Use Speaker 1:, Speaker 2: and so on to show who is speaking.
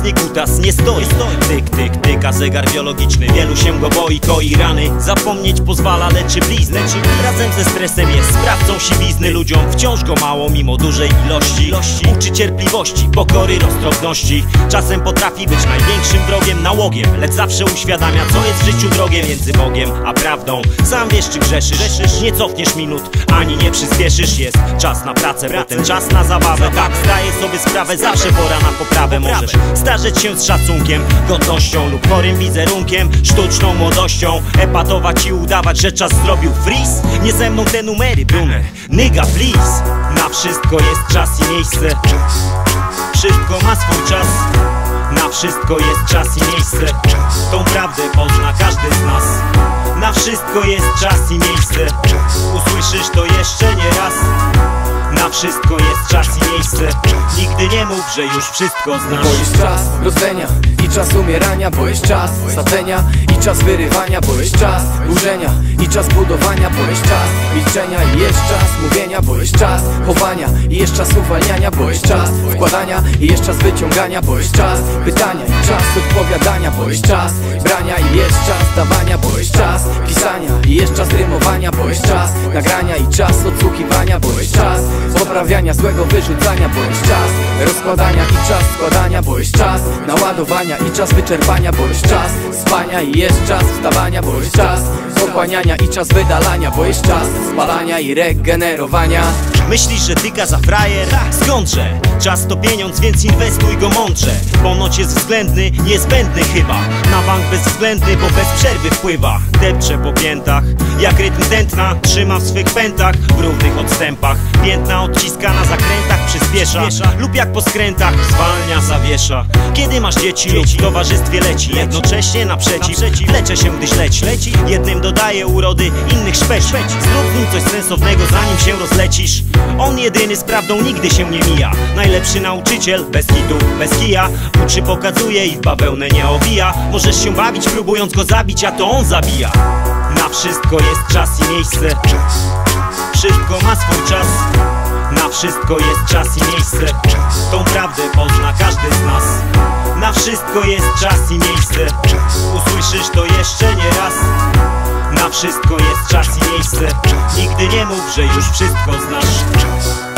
Speaker 1: własny kutas nie stoi. Tyk, tyk, tyka zegar biologiczny, wielu się go boi, koi rany. Zapomnieć pozwala, leczy blizny. Razem ze stresem jest sprawcą siwizny. Ludziom wciąż go mało mimo dużej ilości. Uczy cierpliwości, pokory, roztropności. Czasem potrafi być największym wrogiem, nałogiem, lecz zawsze uświadamia, co jest w życiu drogie między Bogiem a prawdą. Sam wiesz, czy grzeszysz, nie cofniesz minut, ani nie przyspieszysz. Jest czas na pracę, potem czas na zabawę. Tak, zdaję sobie sprawę, zawsze pora na poprawę. Możesz starzeć się z szacunkiem, godnością lub chorym wizerunkiem, sztuczną młodością, epatować i udawać, że czas zrobił freeze. Nie ze mną te numery, Bruner, nigga please. Na wszystko jest czas i miejsce, wszystko ma swój czas. Na wszystko jest czas i miejsce, tą prawdę pozna każdy z nas. Na wszystko jest czas i miejsce, usłyszysz to jeszcze nie raz. Na wszystko jest czas i miejsce, nigdy nie mów, że już wszystko znasz.
Speaker 2: Bo jest czas rodzenia i czas umierania, bo jest czas sadzenia i czas wyrywania, bo jest czas burzenia i czas budowania, bo jest czas milczenia i jest czas mówienia, bo jest czas chowania i jest czas uwalniania, bo jest czas wkładania i jest czas wyciągania, bo jest czas pytania i czas odpowiadania, bo jest czas brania i jest czas dawania, bo jest czas pisania i jest czas rymowania, bo jest czas nagrania i czas odsłuchiwania, bo jest czas poprawiania, złego wyrzucania, bo jest czas rozkładania i czas składania, bo jest czas naładowania i czas wyczerpania, bo jest czas spania i jest czas wstawania, bo jest czas pochłaniania i czas wydalania, bo jest czas spalania i regenerowania.
Speaker 1: Myślisz, że tyka za frajer? Skądże? Czas to pieniądz, więc inwestuj go mądrze. Ponoć jest względny, niezbędny chyba. Na bank bezwzględny, bo bez przerwy wpływa. Depcze po piętach, jak rytm tętna. Trzyma w swych pętach, w równych odstępach. Piętna odciska na zakrętach, przyspiesza. Lub jak po skrętach, zwalnia, zawiesza. Kiedy masz dzieci lub w towarzystwie leci, jednocześnie naprzeciw, lecze się gdyś leci. Jednym dodaje urody, innych szpeci. Zrób nim coś sensownego, zanim się rozlecisz. On jedyny z prawdą nigdy się nie mija. Najlepszy nauczyciel, bez hitu, bez kija. Uczy, pokazuje i w bawełnę nie owija. Możesz się bawić, próbując go zabić, a to on zabija. Na wszystko jest czas i miejsce, wszystko ma swój czas. Na wszystko jest czas i miejsce, tą prawdę pozna każdy z nas. Na wszystko jest czas i miejsce, usłyszysz to jeszcze nie raz. Na wszystko jest czas i miejsce, nigdy nie mów, że już wszystko znasz.